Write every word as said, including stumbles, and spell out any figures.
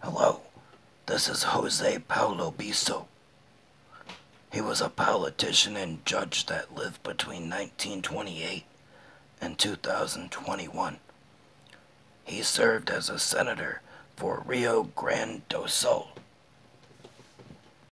Hello, this is José Paulo Bisol. He was a politician and judge that lived between nineteen twenty-eight and two thousand twenty-one. He served as a senator for Rio Grande do Sul.